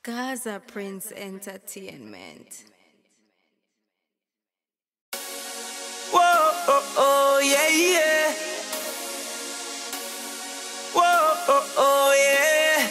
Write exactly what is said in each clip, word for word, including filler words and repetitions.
Gaza Prince Entertainment. Whoa, oh, oh, yeah, yeah. Whoa, oh, oh, yeah.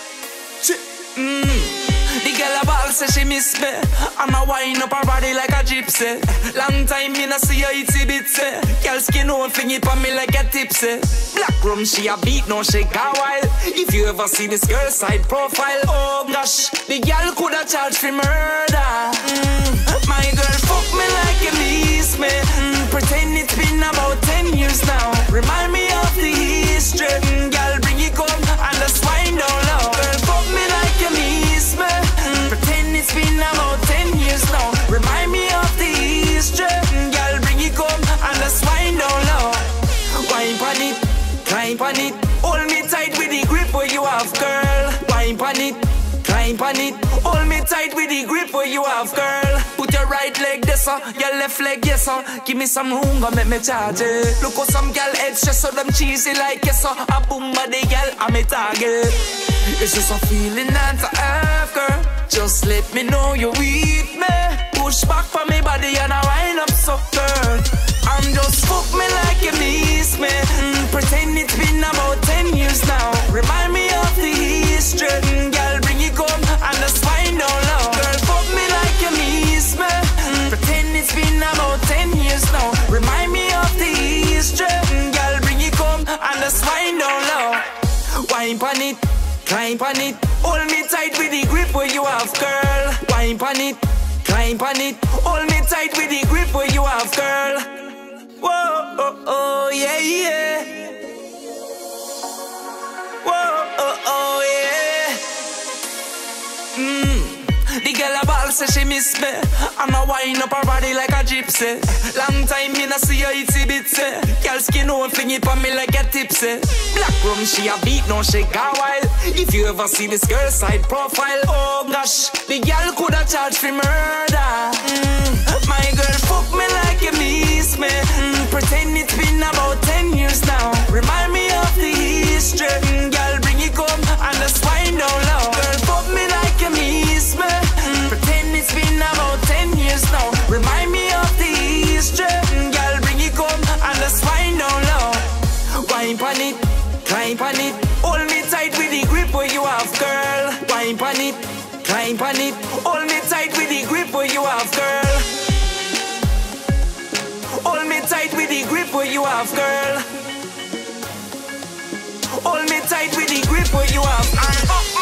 Mm. The girl a ball say she miss me. I'ma wind up her body like a gypsy. Long time me no see her itsy bitsy. Girl skin out fling it on me like a tipsy. Black room she a beat, no shake a while. If you ever see this girl side profile, oh gosh, the girl coulda charged for murder. Mm. My girl fuck me like a miss me. Mm. Pretend it's been about ten years now. Remind me of the history. Mm. Girl bring it come and just wind down low. Girl fuck me like a miss me. Mm. Pretend it's been about ten years now. Remind me of the history. Mm. Girl bring it come and just wind down low. Wine pon it, climb pon it. Hold me tight with the grip where you have, girl. Wine pon it, climb pon it. Hold me tight with the grip where you have, girl. Put your right leg there, sir. Your left leg, yes, sir. Give me some hunger, make me charge it. Look how some gal heads just so them cheesy like yes, sir. A boom body gal, I'm a target. It's just a feeling and to have, girl. Just let me know you're with me. Push back for me body and I wind up so, girl. I'm just fuck me like you miss me. Mm, pretend it's been about ten years now. Remind me of the history. Mm, girl, bring it come and just wind down low. Girl, fuck me like you miss me. Mm, pretend it's been about ten years now. Remind me of the history. Mm, girl, bring it come and just wind down low. Wine pon it, climb pon it. Hold me tight with the grip where you have, girl. Wine pon it, climb pon it. Hold me tight with the grip where you have, girl. Whoa, oh, oh, yeah, yeah. Whoa, oh, oh, yeah. Mm. The girl a ball say she miss me. I'ma wind up her body like a gypsy. Long time me no see her itsy bitsy. Girl skin out fling it on me like a tipsy. Black room she a beat, no shake a while. If you ever see this girl side profile, oh gosh, the girl coulda charged for murder. Mm. My girl fuck me like you miss me. Mm. Pretend it's been about ten years now. Remind me of the history. Mm. Girl bring it come and just wind down low. Girl fuck me like you miss me. Mm. Pretend it's been about ten years now. Remind me of the history. Mm. Girl bring it come and just wind down low. Wine pon it, climb pon it. Hold me tight with the grip where you have, girl. Wine pon it, climb pon it. Hold me tight with the grip where you have, girl. Hold me tight with the grip where you have, girl. Hold me tight with the grip where you have. And up